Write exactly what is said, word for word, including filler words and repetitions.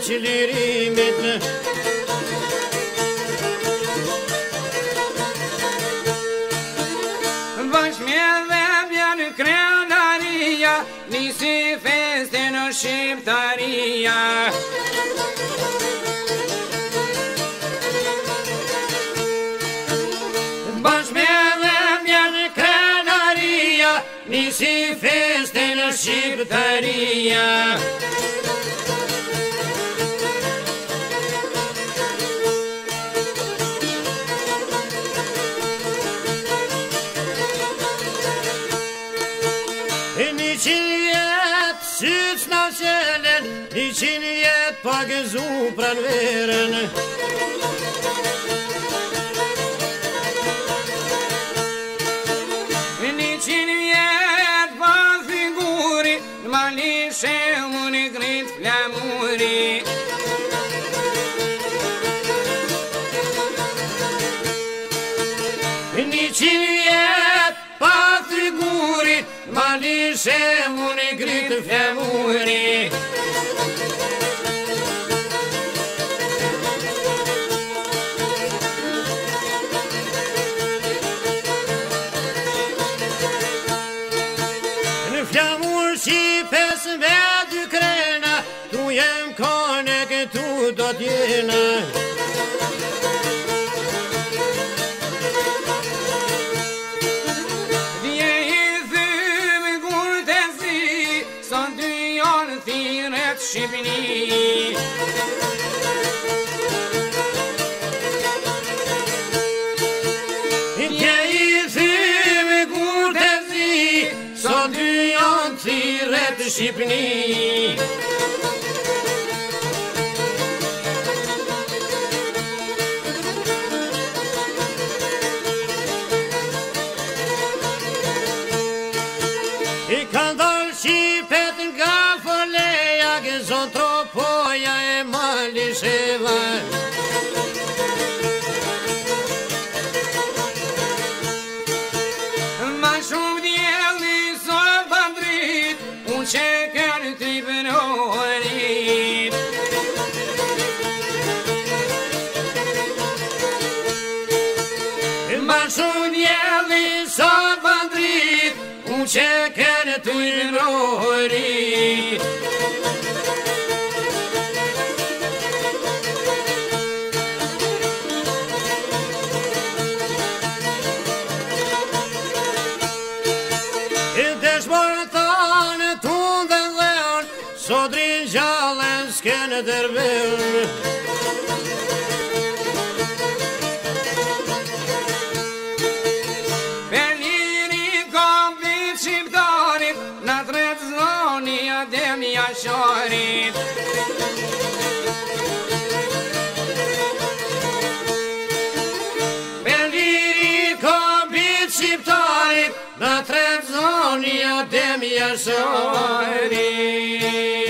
lirimit. Bashme dhe bjen krenaria, nisi feste në Shqiptaria. Bashme dhe bjen krenaria, nisi feste në Shqiptaria. Niçin jet süt naselen, niçin jet pagëzu pranverën. Niçin jet pa figuri, mali shemun i grit flamuri. Niçin jet pa figuri, mali shemun i grit flamuri. Në flamur si pes me dy krena, tu jem kone këtu do t'jena. Dje i thymë kur të zi, sa dy janë thiret Shqipni. Dje i thymë kur të zi, sa dy janë thiret Shqipni. I kanë dalë Shqipet nga foleja, gëzon tropoja e Malisheva. Ma shumë djeli së bandrit, unë që kërë t'i pënorit. Ma shumë djeli së bandrit, unë që kërë t'i pënorit. Dëshmorë tanë tunë dhe dheon, sodrin gjallën s'kene dërvel. Per liri komplit shqiptarit, në tret zoni adem jasharit. Per liri komplit shqiptarit, në tret zoni adem jasharit.